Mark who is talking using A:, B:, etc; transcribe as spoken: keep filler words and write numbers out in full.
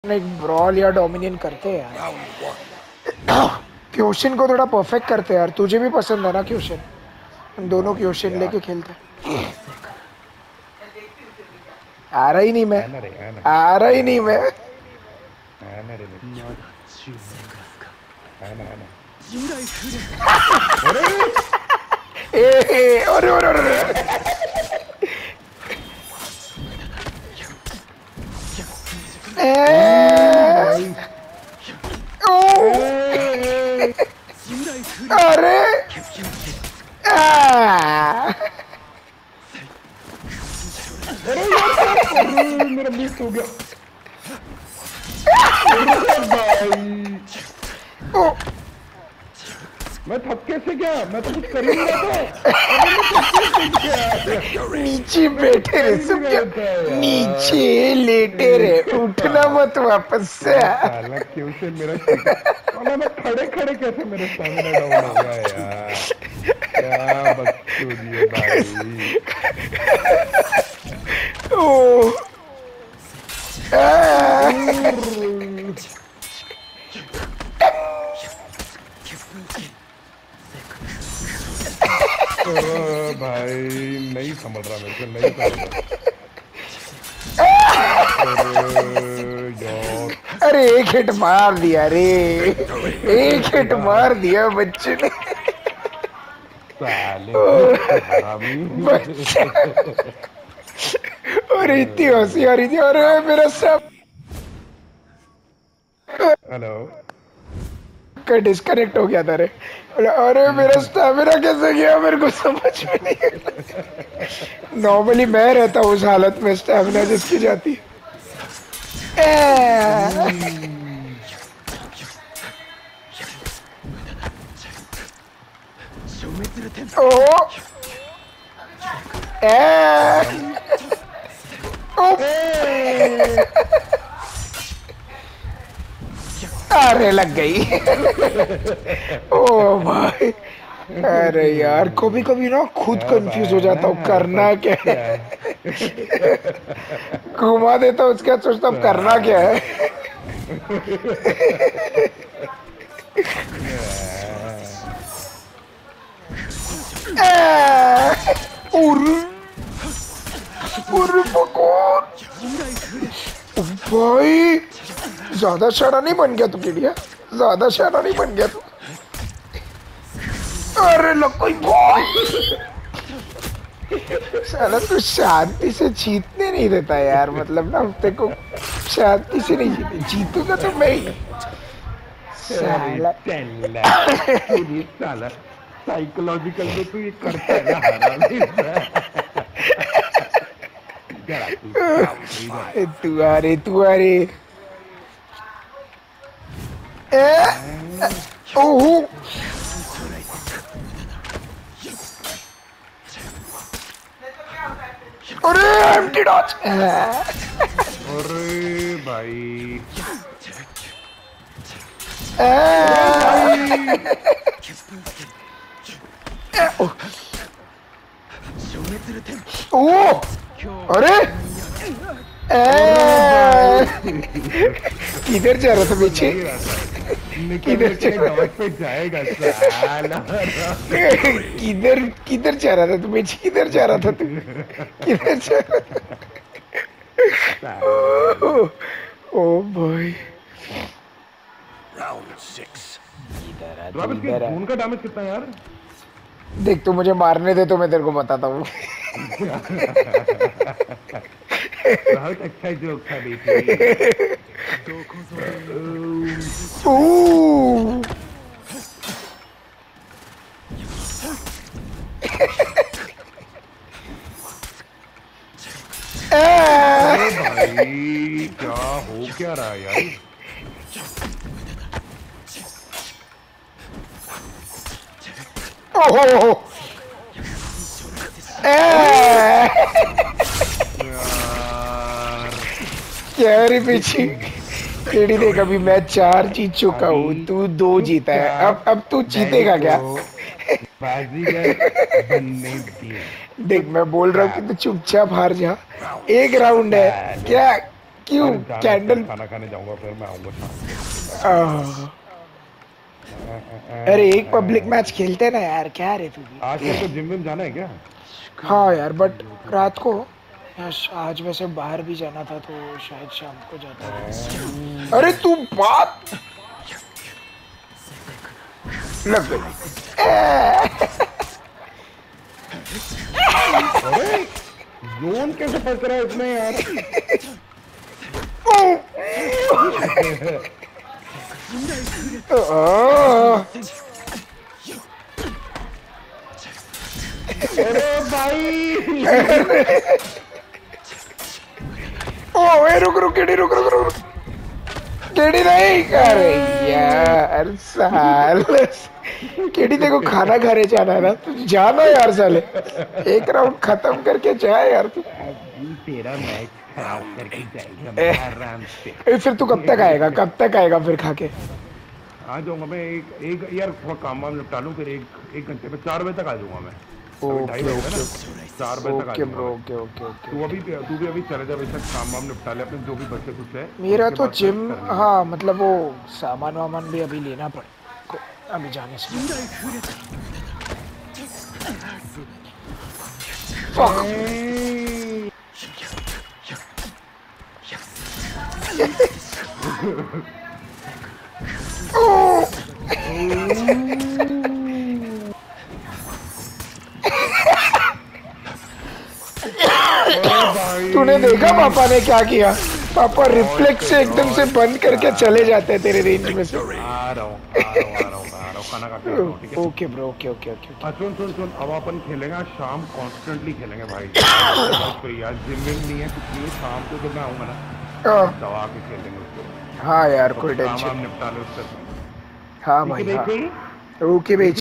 A: एक ब्रॉल या डोमिनियन करते हैं यार। क्योशन को थोड़ा परफेक्ट करते हैं यार। तुझे भी पसंद है ना क्योशन? हम दोनों क्योशन लेके खेलते हैं। आ रहा ही नहीं मैं, आ रहा ही नहीं मैं। ए, ए, अरे अरे अरे अरे
B: मेरा मिस हो गया भाई। मैं थक कैसे गया? मैं तो कुछ कर ही नहीं रहा था।
A: नीचे बैठे रहे सब क्या? नीचे लेटे रहे, उठना मत वापस से।
B: साला क्यों से मेरा साला मैं खड़े खड़े कैसे मेरे स्टैमिना डाउन हो गया यार। क्या बकचोदी है भाई।
A: ओ
B: भाई नहीं समझ रहा, मेरे को नहीं समझ रहा।
A: अरे एक हिट मार दिया रे, एक हिट मार दिया बच्चे ने। अरे इतनी हंसी आ रही थी। अरे मेरा सब
B: हेलो
A: का डिस्कनेक्ट हो गया था रे। अरे मेरा स्टैमिना कैसे गया मेरे को समझ में नहीं। नॉर्मली मैं रहता हूँ उस हालत में, स्टैमिना जिसकी जाती ओ अरे लग गई। ओ भाई, अरे यार कभी कभी ना खुद कंफ्यूज हो जाता हूँ करना क्या है। घुमा देता हूँ उसका, सोचता हूँ करना क्या है। भाई ज्यादा शाना नहीं बन गया तू किडिया, ज्यादा शाना नहीं बन गया तू। अरे लग कोई भाई, साला तू शांति से जीतने नहीं देता यार। मतलब ना तेरे को शांति से नहीं जीते, जीतूंगा तो मैं ही। साला
B: साला साइकोलॉजिकल में तू ये करता है ना।
A: तू आ रे तू आ रे। ओह अरे एम्प्टी डॉज।
B: अरे भाई
A: ओ अरे किधर जा रहा था पीछे? किधर
B: पे जाएगा साला।
A: किधर किधर जा रहा था तू पीछे? किधर जा रहा था तू? किधर जा रहा था? ओ भाई
B: राउंड सिक्स। खून का डैमेज कितना यार?
A: देख तू मुझे मारने दे तो मैं तेरे को बताता हूँ।
B: बहुत अच्छा जोक था बेटे। भाई क्या हो क्या रहा है यार?
A: ओहो क्या रे पीछे केडी देख, अभी मैं चार जीत चुका हूँ, तू दो जीता है। अब अब तू जीतेगा क्या?
B: बाजीगर बनने दे।
A: देख मैं बोल रहा हूँ कि तू चुपचाप हार जा। एक राउंड है क्या? क्यों
B: अरे जाना है,
A: कैंडल?
B: खाना खाने जाऊंगा फिर मैं आऊंगा शाम
A: आह,
B: को।
A: अरे एक पब्लिक मैच खेलते ना यार, क्या रे तू भी।
B: आज कल तो जिम विम जाना है क्या?
A: हाँ यार, बट रात को यार, आज वैसे बाहर भी जाना था तो शायद शाम को जाता था। अरे तू बात लग गई।
B: अरे जोन कैसे फंस रहा है इसमें यार?
A: आह,
B: अरे भाई
A: ओ ए, रुक रुक केडी, रुक रुक रुक केडी नहीं। अरे यार साल, केडी देखो खाना खाने जाना है ना, तू जाना यार साले, एक राउंड खत्म करके जा यार तू।
B: अभी तेरा मैच खराब करके जाएगा
A: ए,
B: मैं आराम से।
A: ए, फिर तू कब तक आएगा, कब तक आएगा फिर खा के?
B: आ जाऊंगा मैं एक एक यार थोड़ा काम वाम निपटा लूं, फिर एक एक घंटे में चार बजे तक आ जाऊंगा मैं। अभी ढाई
A: ओके
B: बजे है
A: ओके
B: ना, चार बजे तक आ
A: ओके
B: जाऊंगा
A: ब्रो,
B: मैं।
A: Okay okay okay.
B: तू अभी तू भी अभी चले जा, वैसे काम वाम निपटा ले अपने जो भी बचे कुछ है।
A: मेरा
B: उसके
A: तो
B: बाद फिर
A: जिम,
B: कर लेंगे।
A: हाँ मतलब वो सामान वामान भी अभी लेना पड़े को, अभी जाने से Fuck. तूने देखा पापा ने क्या किया? पापा रिफ्लेक्स से एकदम से बंद करके चले जाते हैं तेरे रेंज में से।
B: आ रहा हूँ आ रहा हूँ आ रहा हूँ आ रहा हूँ, खाना खा के आता हूँ, ठीक है?
A: Okay bro, okay okay okay okay.
B: हाँ सुन सुन सुन, अब अपन खेलेंगे आज शाम, कॉन्स्टेंटली खेलेंगे भाई। बहुत कोई यार जिम विम नहीं है कुछ नहीं है, शाम को जब मैं आऊंगा ना
A: हाँ।
B: दवा के खेलेंगे उसको।
A: हाँ यार कोई
B: काम
A: टेंशन
B: वाम
A: नहीं।
B: निपटा ले उससे।
A: हाँ
B: ठीक
A: भाई
B: है
A: हाँ,
B: भाई।
A: ओके भाई।